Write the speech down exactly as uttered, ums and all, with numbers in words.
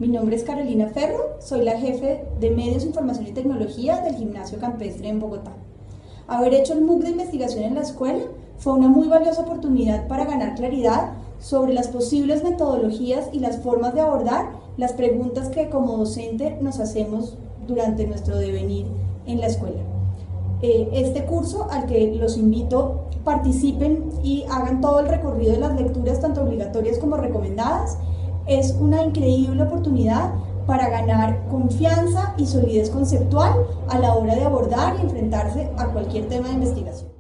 Mi nombre es Carolina Ferro, soy la jefe de Medios, Información y Tecnología del Gimnasio Campestre en Bogotá. Haber hecho el M O O C de investigación en la escuela fue una muy valiosa oportunidad para ganar claridad sobre las posibles metodologías y las formas de abordar las preguntas que como docente nos hacemos durante nuestro devenir en la escuela. Este curso, al que los invito, participen y hagan todo el recorrido de las lecturas, tanto obligatorias como recomendadas, es una increíble oportunidad para ganar confianza y solidez conceptual a la hora de abordar y enfrentarse a cualquier tema de investigación.